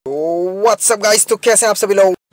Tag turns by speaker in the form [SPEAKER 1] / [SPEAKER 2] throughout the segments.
[SPEAKER 1] What's up guys, तो कैसे हैं आप सभी लोग।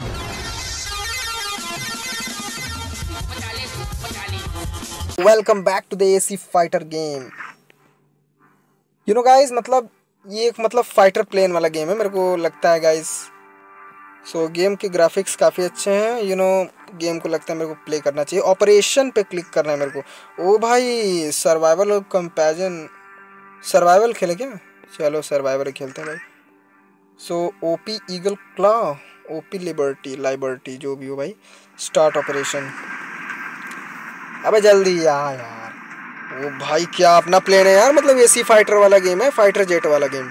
[SPEAKER 1] Welcome back to the AC fighter game. You know guys, मतलब ये एक फाइटर प्लेन वाला गेम है मेरे को लगता है गाइस। सो गेम के ग्राफिक्स काफ़ी अच्छे हैं। गेम को लगता है मेरे को प्ले करना चाहिए। ऑपरेशन पे क्लिक करना है मेरे को। ओ भाई, सर्वाइवल और कंपैरिजन। सर्वाइवल खेले क्या? चलो सर्वाइवल खेलते हैं भाई। So OP eagle claw, OP liberty जो भी हो भाई। Start operation. अबे जल्दी यार। वो भाई क्या अपना प्लेन है यार, मतलब एसी फाइटर वाला गेम है, फाइटर जेट वाला गेम।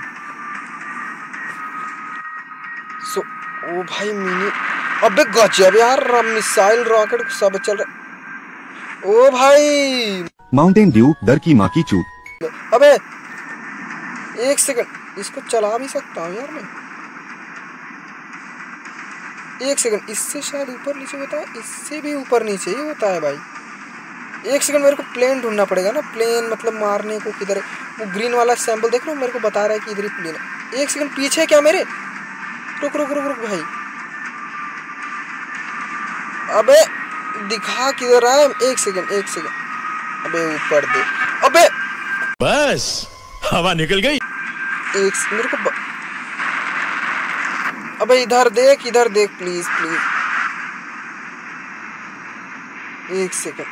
[SPEAKER 1] सो ओ भाई मिनी, अबे गजब यार, मिसाइल रॉकेट सब चल रहा। ओ भाई
[SPEAKER 2] माउंटेन ड्यू, डर की माँ की चूत।
[SPEAKER 1] अबे एक सेकंड, इसको चला भी सकता हूँ यार मैं। एक सेकंड, इससे शायद ऊपर नीचे होता है, इससे भी ऊपर नीचे ही होता है भाई। एक सेकंड, मेरे को प्लेन ढूंढना पड़ेगा ना। प्लेन मतलब मारने को किधर है? वो ग्रीन वाला सैंपल देख रहे हो, मेरे को बता रहा है कि इधर ही प्लेन है। एक सेकंड, पीछे क्या मेरे? रुक रुक रुक रुक भाई। अबे दिखा किधर रहा है? एक सेकंड। अबे ऊपर दे। अबे
[SPEAKER 3] बस हवा निकल गई।
[SPEAKER 1] एक मेरे को अबे इधर देख प्लीज। एक सेकंड।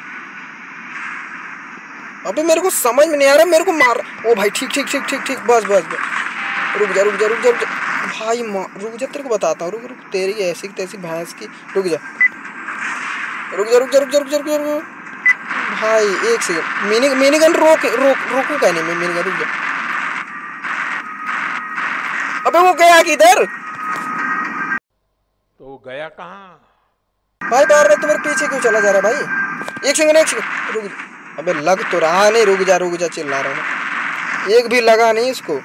[SPEAKER 1] अबे मेरे को समझ में नहीं आ रहा, मेरे को मार। ओ भाई ठीक। बस रुक जा भाई, रुक जा, तेरे को बताता हूँ। रुक तेरी ऐसी तैसी भैंस की। रुक जा भाई। एक सेकंड, मिनी गन रोकू क्या नहीं मैं? मिनी गन रुक जा। अबे वो गया किधर?
[SPEAKER 3] तो गया कहाँ?
[SPEAKER 1] भाई बार तो मेरे पीछे क्यों चला जा रहा है भाई? एक सेकंड रुक जा। अबे लग तो रहा नहीं, रुक जा चिल्ला रहा हूँ। एक भी लगा नहीं इसको।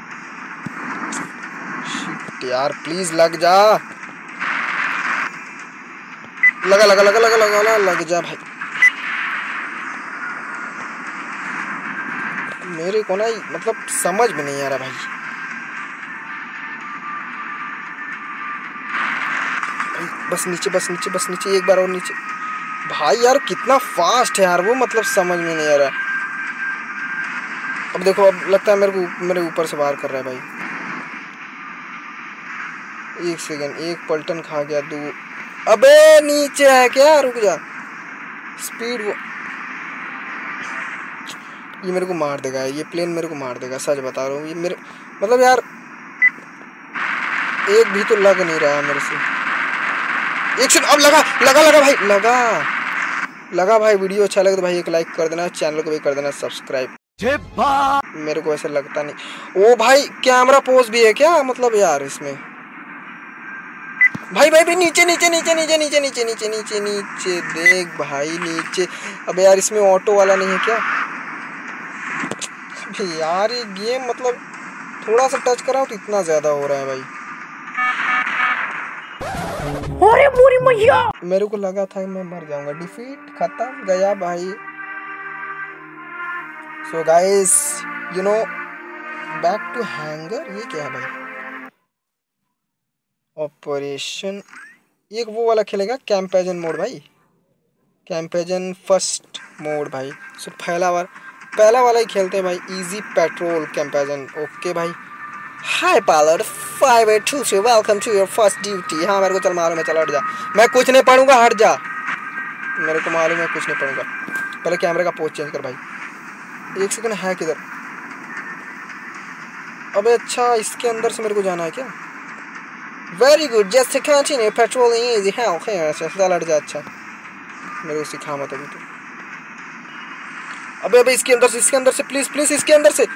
[SPEAKER 1] शिट यार, प्लीज लग जा। लग जा भाई। मेरे को ना मतलब समझ में नहीं आ रहा भाई। बस नीचे एक बार और नीचे। भाई यार कितना फास्ट है यार वो, मतलब समझ में नहीं आ रहा। अब देखो, अब लगता है मेरे ऊपर से वार कर रहा है भाई। एक सेकंड, एक पलटन खा गया। दो, अबे नीचे है क्या? रुक जा। स्पीड वो, ये मेरे को मार देगा, ये प्लेन मेरे को मार देगा, सच बता रहा हूँ। ये मेरे मतलब यार एक भी तो लग नहीं रहा मेरे से। एक सेकंड, अब लगा भाई। वीडियो अच्छा लगे तो भाई एक लाइक कर देना, चैनल को भी कर देना सब्सक्राइब। मेरे को ऐसा लगता नहीं। ओ भाई कैमरा पोज भी है क्या? मतलब यार इसमें भाई नीचे देख भाई नीचे। अब यार इसमें ऑटो वाला नहीं है क्या? यार ये गेम मतलब थोड़ा सा टच करा तो इतना ज्यादा हो रहा है भाई।
[SPEAKER 4] अरे पूरी मैया,
[SPEAKER 1] मेरे को लगा था मैं मर जाऊंगा। डिफीट, खत्म गया भाई। So guys, you know, back to hangar. ये क्या है भाई? ऑपरेशन, ये वो वाला खेलेगा कैंपेजन मोड भाई। कैंपेजन फर्स्ट मोड भाई। सो पहला वाला ही खेलते हैं भाई। Easy petrol campaign. ओके भाई। Hi pilot 5823, welcome to your first duty. हाँ मेरे को चल मालूम है, चल हट जा। मैं कुछ नहीं पढ़ूंगा, हट जा। मेरे को मालूम है कुछ नहीं पढ़ूंगा। पहले कैमरे का पोज चेंज कर भाई। एक सेकंड, है किधर? अबे अच्छा, इसके अंदर से मेरे को जाना है क्या? Very good, just continue patrolling easy help here. चल हट जा। अच्छा मेरे को सिखा मत अभी तो। अबे इसके अंदर से प्लीज इसके अंदर से।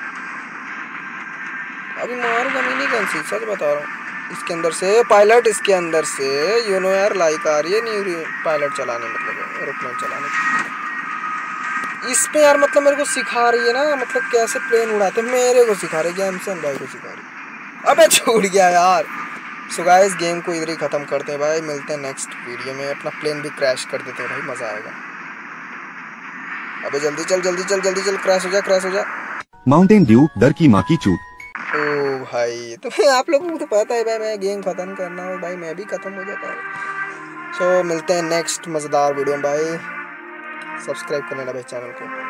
[SPEAKER 1] अभी मारूंगा मिनी गन से, सच बता रहा हूँ। इसके अंदर से पायलट, इसके अंदर से यू नो यार, लाइक आ रही है न्यू पायलट चलाने, मतलब एरोप्लेन चलाने। इस पे यार मतलब मेरे को सिखा रही है ना, मतलब कैसे प्लेन उड़ाते मेरे को सिखा रही है। गैमसन भाई को सिखा रही है। अबे छूट गया यार। सो गाइस, गेम को इधर ही खत्म करते हैं भाई। मिलते हैं नेक्स्ट वीडियो में। अपना प्लेन भी क्रैश कर देते हैं भाई, मजा आएगा। अबे जल्दी चल, क्रैश हो जा।
[SPEAKER 2] माउंटेन ड्यू, डर की माँ की चूत।
[SPEAKER 1] ओ भाई तो आप लोगों को तो पता है भाई, मैं गेम ख़त्म करना हो भाई, मैं भी ख़त्म हो जाता हूँ। सो मिलते हैं नेक्स्ट मज़ेदार वीडियो में भाई, सब्सक्राइब कर लेना भाई चैनल को।